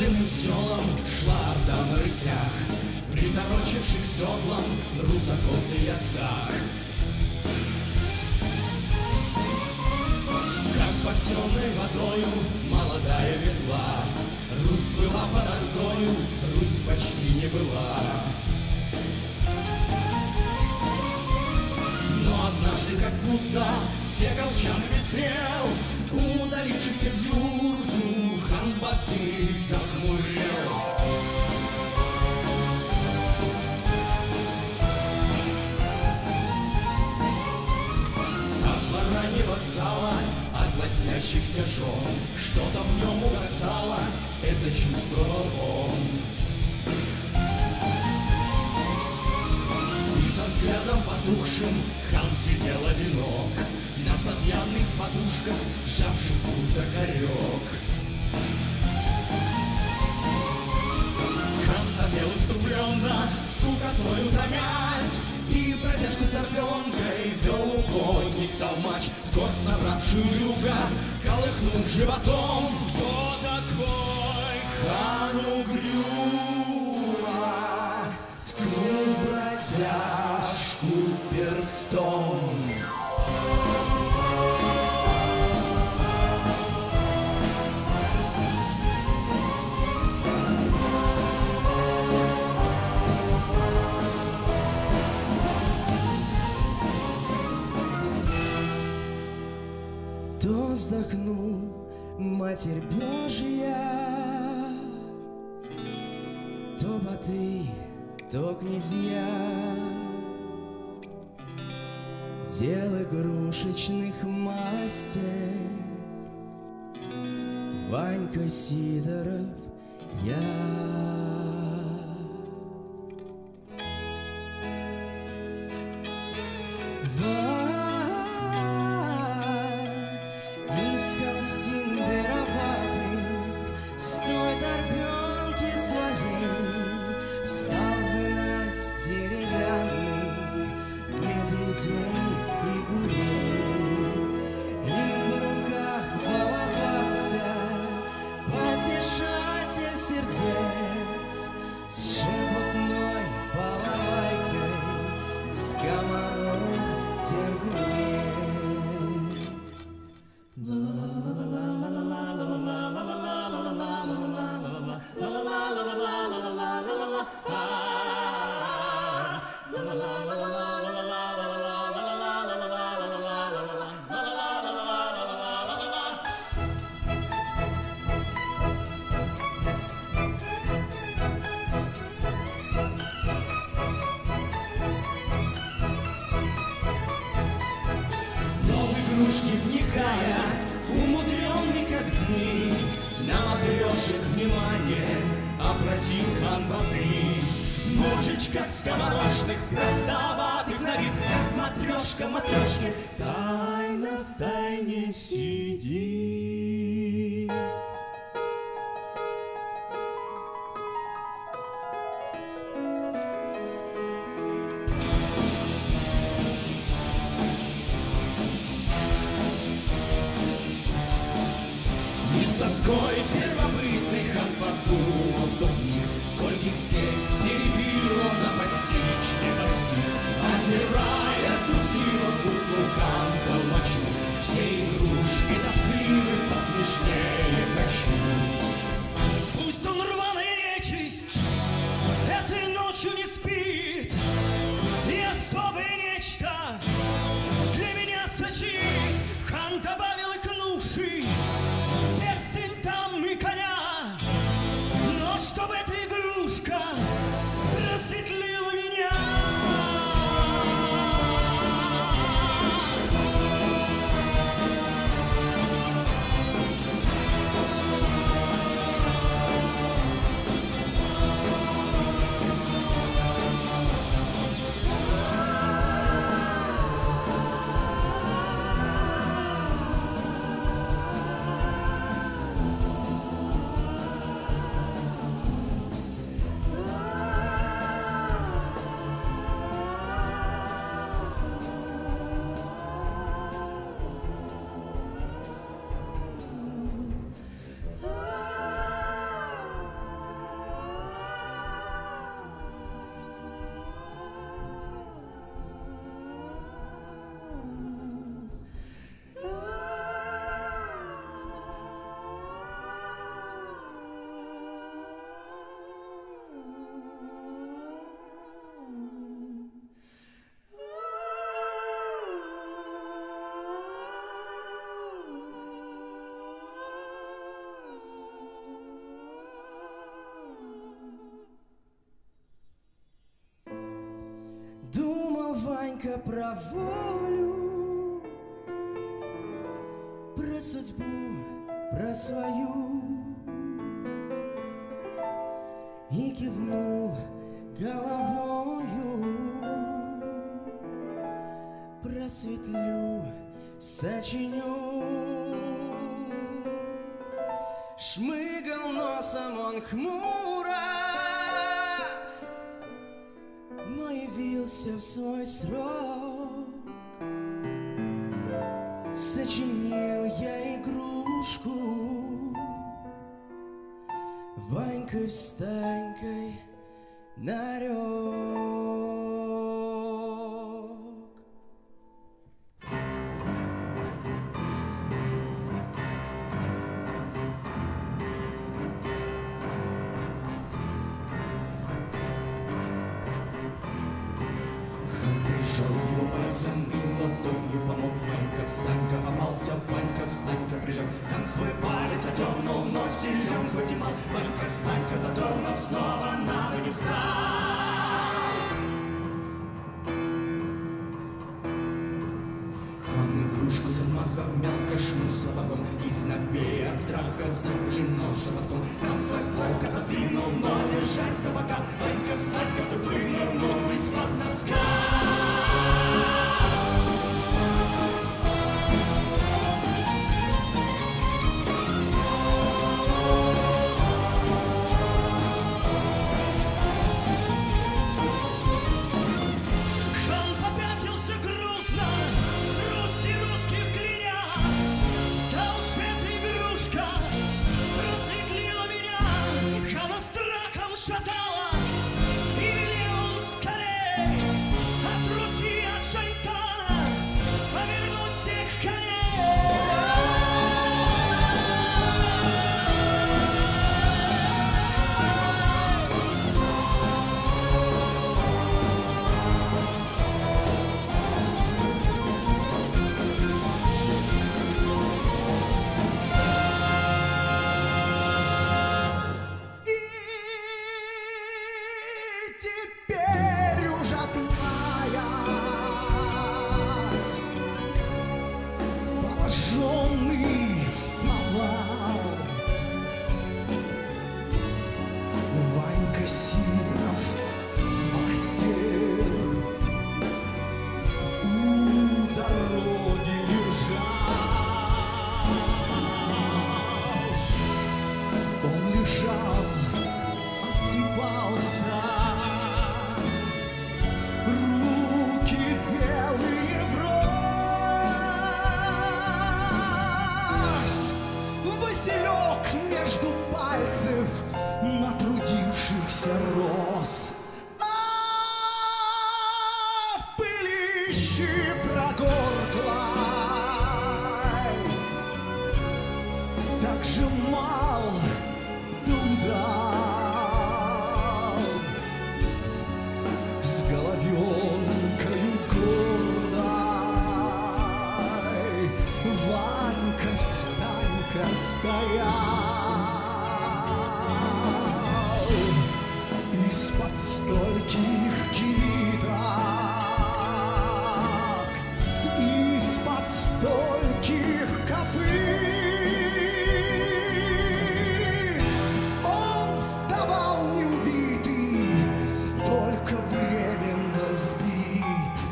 Торфяным селом шла орда на рысях, приторочивших седлом русокос и ясак. Как под темной водою молодая ветла, Русь была под Ордою, Русь почти не была. Но однажды как будто все колчаны без стрел, удалившихся в юрту, хан Батый захмурел. От бараньего сала, от лоснящихся жен, что-то в нем угасало, это чувствовал он. И со взглядом потухшим хан сидел одинок на сатьянных подушках, сжавшись будто хорек. Хан сопел иступленно, скукотою томясь, и протяжку с торпенкой вел угодник толмач, горсть набравшую люга, колыхнув животом. Кто такой? Хан угрюмо ткнул бродяжку перстом. То вздохнул Матерь Божия, то Батый, то князья. Дел игрушечных мастер Ванька Сидоров я. Искал синдероватый с той торпенки своей, стал гнать деревянный медведей и гурей, и в руках баловался потешатель сердец с шепотной балалайкой, скоморох тергунец. Игрушки вникая, умудренный как змей, на матрешек внимание обратил хан Батый. Ножичках скоморошных, простоватых на вид, как матрешка матрешки, тайно в тайне сидит. И с тоской первобытный хан подумал в тот миг, скольких здесь перебил он, на постичь не постиг. Озираясь трусливо, букву хан толмачу, все игрушки тоскливы, посмешнее хочу. Пусть он рваная нечисть этой ночью не спит, и особое нечто для меня сочинит. Хан добавил икнувший перстень там и коня, но чтобы эта игрушка просветлила меня. Ванька про волю, про судьбу, про свою, и кивнул головою. Просветлю, сочиню. Шмыгал носом он хмуро, но явился в свой срок. Сочинил я игрушку Ванькой встанькой нарек. Пальцем и ладонью помог. Ванька встанька попался, Ванька встанька прилег. Он свой палец отдернул, но силен хоть и мал. Ванька встанька задорно снова на ноги встал. Он игрушку со взмахом мял в кошму сапогом. И знобея от страха заклинал животом. Он сапог отодвинул, но держась за бока. Ванька встанька вдруг вынырнул из-под носка. Шатала, и велел он скорей отруси от шайтана, повернуть всех коней. Положенный в повал Ванька Сидоров, мастер, у дороги лежал. Он лежал, отсыпался, руки белые в рот. Василек между пальцев натрудившихся роз, а в пылище прогорклой так же мал да удал с головенкою гордой. Ванька встанька стоял из-под стольких киток, из-под стольких копыт. Он вставал неубитый, только временно сбит.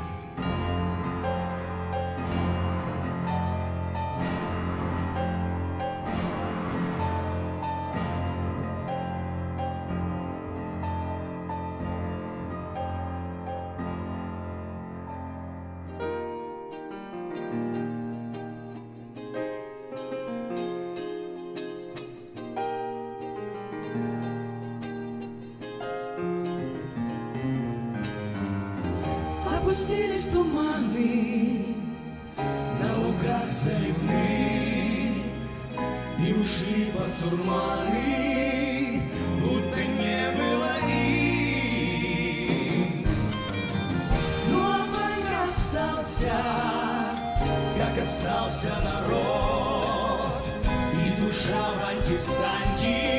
Опустились туманы на лугах заливных, и ушли басурманы, будто не было их. Ну а Ванька остался, как остался народ, и душа Ваньки встаньки